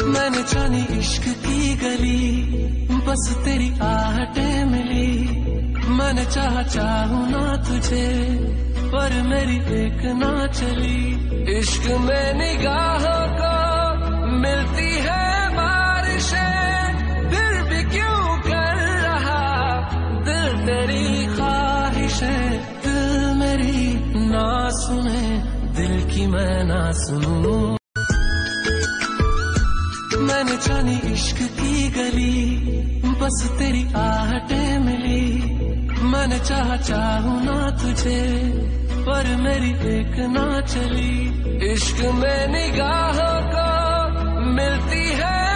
मैंने जानी इश्क की गली, बस तेरी आहटें मिली। मैंने चाहूं ना तुझे, पर मेरी एक ना चली। इश्क में निगाहों को मिलती है बारिशें, फिर भी क्यों कर रहा दिल तेरी ख्वाहिशें। दिल मेरी ना सुने, दिल की मैं ना सुनूं। मैंने जानी इश्क की गली, बस तेरी आहटें मिली। मैंने चाहूं ना तुझे, पर मेरी एक ना चली। इश्क में निगाहों को मिलती है